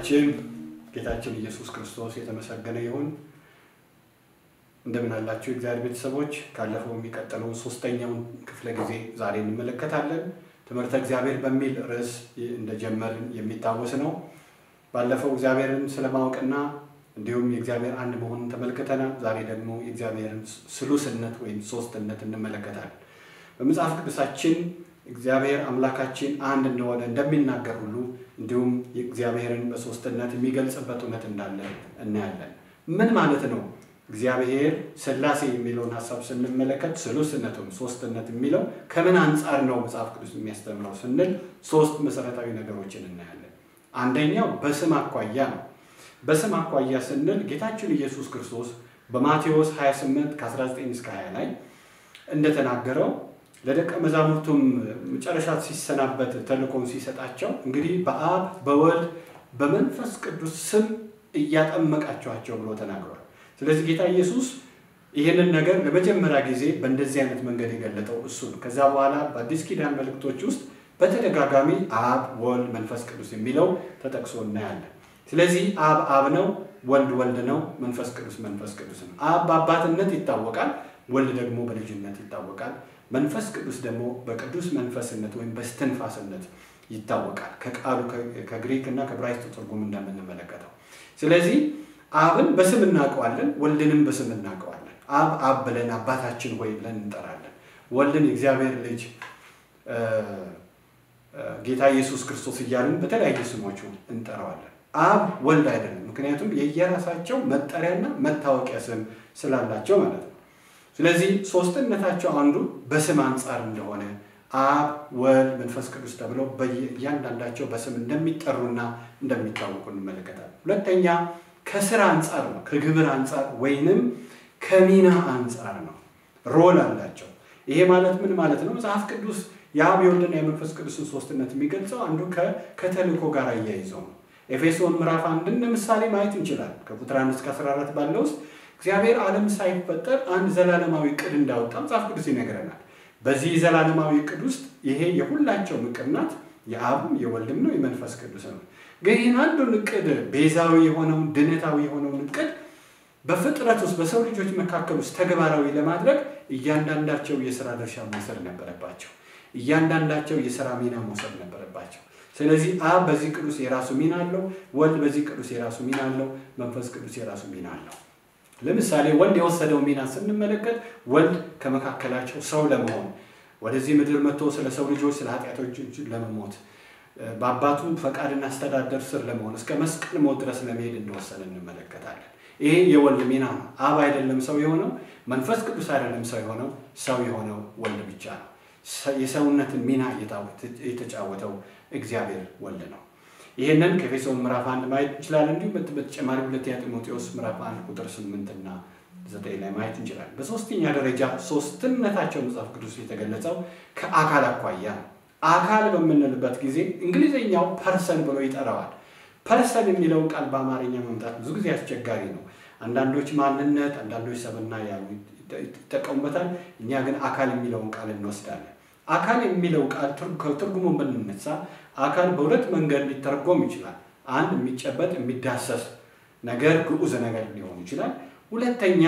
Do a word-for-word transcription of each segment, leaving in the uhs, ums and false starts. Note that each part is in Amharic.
አምላካችን ጌታችን ኢየሱስ ክርስቶስ የተመሰገነ ይሁን። እንደምን አላችሁ እግዚአብሔር ቤተሰቦች? ካለፈው የሚቀጥለው ሶስተኛውን ክፍለ ጊዜ ዛሬ እንመለከታለን። ትምህርተ እግዚአብሔር በሚል ርዕስ እንደጀመርን የሚታወስ ነው። ባለፈው እግዚአብሔርን ስለማወቅና እንዲሁም የእግዚአብሔር አንድ መሆኑን ተመልክተናል። ዛሬ ደግሞ የእግዚአብሔርን ስሉስነት ወይም ሶስትነት እንመለከታለን። በመጽሐፍ ቅዱሳችን እግዚአብሔር አምላካችን አንድ እንደሆነ እንደሚናገር ሁሉ እንዲሁም የእግዚአብሔርን በሶስትነት የሚገልጽበት እውነት እንዳለ እናያለን። ምን ማለት ነው? እግዚአብሔር ሥላሴ የሚለውን ሐሳብ ስንመለከት ስሉስነቱን ሶስትነት የሚለው ከምን አንፃር ነው መጽሐፍ ቅዱስ የሚያስተምረው ስንል ሶስት መሰረታዊ ነገሮችን እናያለን። አንደኛው በስም አኳያ ነው። በስም አኳያ ስንል ጌታችን ኢየሱስ ክርስቶስ በማቴዎስ ሃያ ስምንት ከአስራ ዘጠኝ እስከ ሃያ ላይ እንደተናገረው ለደቀ መዛሙርቱም መጨረሻ ሲሰናበት ተልእኮን ሲሰጣቸው እንግዲህ በአብ በወልድ በመንፈስ ቅዱስ ስም እያጠመቃቸዋቸው ብሎ ተናግሯል። ስለዚህ ጌታ ኢየሱስ ይሄንን ነገር ለመጀመሪያ ጊዜ በእንደዚህ አይነት መንገድ የገለጠው እሱ ነው። ከዛ በኋላ በአዲስ ኪዳን መልእክቶች ውስጥ በተደጋጋሚ አብ ወልድ መንፈስ ቅዱስ የሚለው ተጠቅሶ እናያለን። ስለዚህ አብ አብ ነው፣ ወልድ ወልድ ነው፣ መንፈስ ቅዱስ መንፈስ ቅዱስ ነው። አብ በአባትነት ይታወቃል፣ ወልድ ደግሞ በልጅነት ይታወቃል፣ መንፈስ ቅዱስ ደግሞ በቅዱስ መንፈስነት ወይም በስተንፋስነት ይታወቃል። ከቃሉ ከግሪክ እና ከዕብራይስጥ ትርጉም እንደምንመለከተው ስለዚህ አብን በስም እናውቀዋለን፣ ወልድንም በስም እናውቀዋለን። አብ አብ ብለን አባታችን ሆይ ብለን እንጠራለን። ወልድን የእግዚአብሔር ልጅ ጌታ ኢየሱስ ክርስቶስ እያልን በተለያየ ስሞቹ እንጠራዋለን። አብ ወልድ አይደለም፣ ምክንያቱም የየራሳቸው መጠሪያና መታወቂያ ስም ስላላቸው ማለት ነው። ስለዚህ ሶስትነታቸው አንዱ በስም አንፃር እንደሆነ አብ ወልድ መንፈስ ቅዱስ ተብለው በእያንዳንዳቸው በስም እንደሚጠሩና እንደሚታወቁ እንመለከታለን። ሁለተኛ ከስራ አንፃር ነው፣ ከግብር አንፃር ወይንም ከሚና አንፃር ነው። ሮል አላቸው። ይሄ ማለት ምን ማለት ነው? መጽሐፍ ቅዱስ የአብ የወልድና የመንፈስ ቅዱስን ሶስትነት የሚገልጸው አንዱ ከተልእኮ ጋር አያይዘው ነው። ኤፌሶን ምዕራፍ አንድን ለምሳሌ ማየት እንችላለን። ከቁጥር አንድ እስከ አስራ አራት ባለው ውስጥ እግዚአብሔር ዓለም ሳይፈጠር አንድ ዘላለማዊ ዕቅድ እንዳወጣ መጽሐፍ ቅዱስ ይነግረናል። በዚህ ዘላለማዊ ዕቅድ ውስጥ ይሄ የሁላቸው ዕቅድ ናት፣ የአብም የወልድም ነው የመንፈስ ቅዱስ ነው። ግን ይህን አንዱን ዕቅድ ቤዛዊ የሆነውን ድነታዊ የሆነውን ዕቅድ በፍጥረት ውስጥ በሰው ልጆች መካከል ውስጥ ተግባራዊ ለማድረግ እያንዳንዳቸው የሥራ ድርሻ መውሰድ ነበረባቸው። እያንዳንዳቸው የሥራ ሚና መውሰድ ነበረባቸው። ስለዚህ አብ በዚህ ቅዱስ የራሱ ሚና አለው፣ ወልድ በዚህ ቅዱስ የራሱ ሚና አለው፣ መንፈስ ቅዱስ የራሱ ሚና አለው። ለምሳሌ ወልድ የወሰደው ሚና ስንመለከት ወልድ ከመካከላቸው ሰው ለመሆን ወደዚህ ምድር መጥቶ ስለ ሰው ልጆች ስለ ኃጢአቶች ለመሞት በአባቱ ፈቃድና አስተዳደር ስር ለመሆን እስከ መስቀል ሞት ድረስ ለመሄድ እንደወሰነ እንመለከታለን። ይሄ የወልድ ሚና ነው። አብ አይደለም ሰው የሆነው፣ መንፈስ ቅዱስ አይደለም ሰው የሆነው፣ ሰው የሆነው ወልድ ብቻ ነው። የሰውነትን ሚና የተጫወተው እግዚአብሔር ወልድ ነው። ይሄንን ከኤፌሶን ምዕራፍ አንድ ማየት እንችላለን። እንዲሁም በተጨማሪ ሁለተኛ ጢሞቴዎስ ምዕራፍ አንድ ቁጥር ስምንት እና ዘጠኝ ላይ ማየት እንችላለን። በሶስተኛ ደረጃ ሶስትነታቸው መጽሐፍ ቅዱስ የተገለጸው ከአካል አኳያ ነው። አካል በምንልበት ጊዜ እንግሊዘኛው ፐርሰን ብሎ ይጠራዋል። ፐርሰን የሚለውን ቃል በአማርኛ መምጣት ብዙ ጊዜ አስቸጋሪ ነው። አንዳንዶች ማንነት፣ አንዳንዶች ሰብዕና ያሉ ይጠቀሙበታል። እኛ ግን አካል የሚለውን ቃል እንወስዳለን። አካል የሚለው ቃል ከትርጉሙን ብንነሳ አካል በሁለት መንገድ ሊተረጎም ይችላል። አንድ የሚጨበጥ የሚዳሰስ ነገር ግዑዝ ነገር ሊሆን ይችላል። ሁለተኛ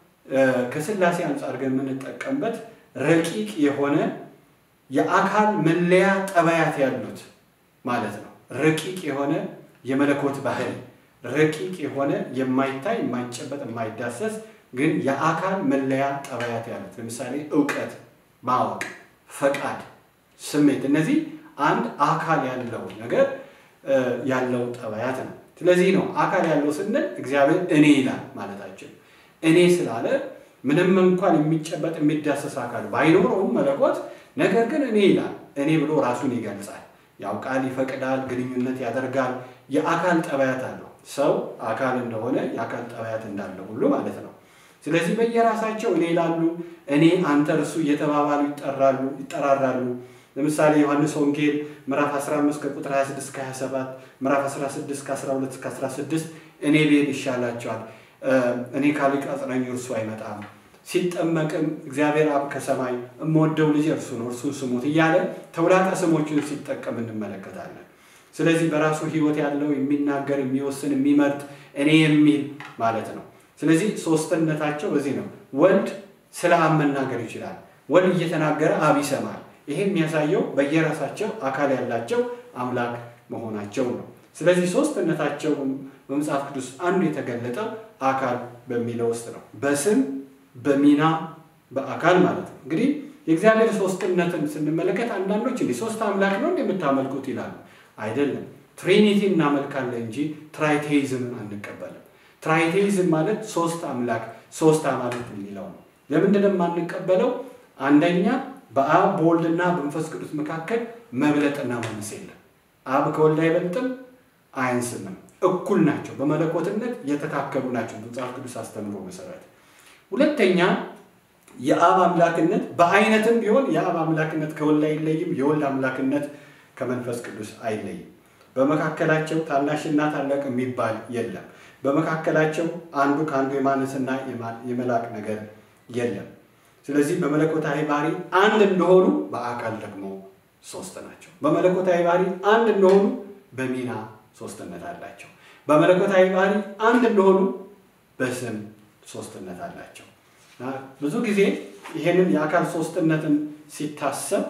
ከሥላሴ አንፃር ግን የምንጠቀምበት ረቂቅ የሆነ የአካል መለያ ጠባያት ያሉት ማለት ነው። ረቂቅ የሆነ የመለኮት ባህሪ፣ ረቂቅ የሆነ የማይታይ የማይጨበጥ የማይዳሰስ ግን የአካል መለያ ጠባያት ያሉት ለምሳሌ ዕውቀት፣ ማወቅ፣ ፈቃድ፣ ስሜት፣ እነዚህ አንድ አካል ያለው ነገር ያለው ጠባያት ነው። ስለዚህ ነው አካል ያለው ስንል እግዚአብሔር እኔ ይላል ማለታችን። እኔ ስላለ ምንም እንኳን የሚጨበጥ የሚዳሰስ አካል ባይኖረውም መለኮት ነገር ግን እኔ ይላል። እኔ ብሎ ራሱን ይገልጻል፣ ያውቃል፣ ይፈቅዳል፣ ግንኙነት ያደርጋል። የአካል ጠባያት አለው። ሰው አካል እንደሆነ የአካል ጠባያት እንዳለው ሁሉ ማለት ነው። ስለዚህ በየራሳቸው እኔ ይላሉ፣ እኔ አንተ እርሱ እየተባባሉ ይጠራሉ ይጠራራሉ። ለምሳሌ ዮሐንስ ወንጌል ምዕራፍ አስራ አምስት ከቁጥር ሃያ ስድስት እስከ ሃያ ሰባት፣ ምዕራፍ አስራ ስድስት ከአስራ ሁለት እስከ አስራ ስድስት እኔ ብሄድ ይሻላቸዋል፣ እኔ ካልቅ አጽናኙ እርሱ አይመጣም፣ ሲጠመቅም እግዚአብሔር አብ ከሰማይ እምወደው ልጅ እርሱ ነው እርሱን ስሙት እያለ ተውላጠ ስሞችን ሲጠቀም እንመለከታለን። ስለዚህ በራሱ ህይወት ያለው የሚናገር የሚወስን የሚመርጥ እኔ የሚል ማለት ነው። ስለዚህ ሶስትነታቸው በዚህ ነው። ወልድ ስለ አብ መናገር ይችላል። ወልድ እየተናገረ አብ ይሰማል። ይሄ የሚያሳየው በየራሳቸው አካል ያላቸው አምላክ መሆናቸው ነው። ስለዚህ ሶስትነታቸው በመጽሐፍ ቅዱስ አንዱ የተገለጠው አካል በሚለው ውስጥ ነው። በስም በሚና በአካል ማለት ነው። እንግዲህ የእግዚአብሔር ሶስትነትን ስንመለከት አንዳንዶች እንዲህ ሶስት አምላክ ነው እንደምታመልኩት ይላሉ። አይደለም፣ ትሪኒቲ እናመልካለን እንጂ ትራይቴይዝምን አንቀበልም። ትራይቴይዝም ማለት ሶስት አምላክ ሶስት አማልክት የሚለው ነው። ለምንድን ነው የማንቀበለው? አንደኛ በአብ በወልድና በመንፈስ ቅዱስ መካከል መብለጥና ማነስ የለም። አብ ከወልድ አይበልጥም አያንስም፣ እኩል ናቸው። በመለኮትነት የተካከሉ ናቸው በመጽሐፍ ቅዱስ አስተምሮ መሰረት። ሁለተኛ የአብ አምላክነት በአይነትም ቢሆን የአብ አምላክነት ከወልድ አይለይም፣ የወልድ አምላክነት ከመንፈስ ቅዱስ አይለይም። በመካከላቸው ታናሽና ታላቅ የሚባል የለም። በመካከላቸው አንዱ ከአንዱ የማነስና የመላቅ ነገር የለም። ስለዚህ በመለኮታዊ ባህሪ አንድ እንደሆኑ በአካል ደግሞ ሶስት ናቸው። በመለኮታዊ ባህሪ አንድ እንደሆኑ በሚና ሶስትነት አላቸው። በመለኮታዊ ባህሪ አንድ እንደሆኑ በስም ሶስትነት አላቸው። ብዙ ጊዜ ይሄንን የአካል ሶስትነትን ሲታሰብ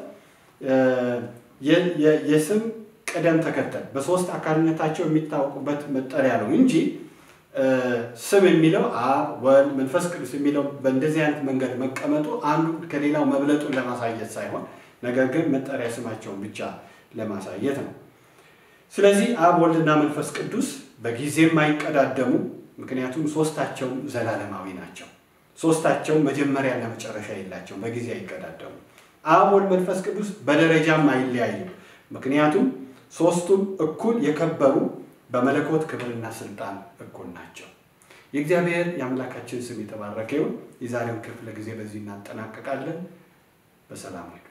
የስም ቅደም ተከተል በሶስት አካልነታቸው የሚታወቁበት መጠሪያ ነው እንጂ ስም የሚለው አብ ወልድ መንፈስ ቅዱስ የሚለው በእንደዚህ አይነት መንገድ መቀመጡ አንዱ ከሌላው መብለጡን ለማሳየት ሳይሆን ነገር ግን መጠሪያ ስማቸውን ብቻ ለማሳየት ነው። ስለዚህ አብ ወልድና መንፈስ ቅዱስ በጊዜም አይቀዳደሙ፣ ምክንያቱም ሶስታቸው ዘላለማዊ ናቸው። ሶስታቸው መጀመሪያና መጨረሻ የላቸው፣ በጊዜ አይቀዳደሙ። አብ ወልድ መንፈስ ቅዱስ በደረጃም አይለያዩ፣ ምክንያቱም ሶስቱም እኩል የከበሩ በመለኮት ክብርና ስልጣን እኩል ናቸው። የእግዚአብሔር የአምላካችን ስም የተባረከ ይሁን። የዛሬውን ክፍለ ጊዜ በዚህ እናጠናቀቃለን። በሰላም